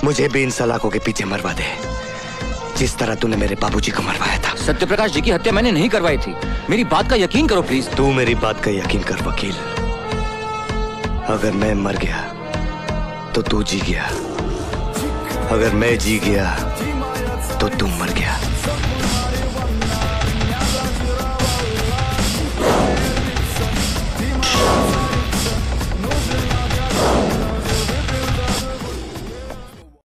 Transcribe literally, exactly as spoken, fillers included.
मुझे भी इन सलाखों के पीछे मरवा दे, जिस तरह तूने मेरे बाबूजी को मरवाया था। सत्यप्रकाश जी की हत्या मैंने नहीं करवाई थी, मेरी बात का यकीन करो प्लीज। तू मेरी बात का यकीन कर वकील। अगर मैं मर गया तो तू जी गया, अगर मैं जी गया तो तू मर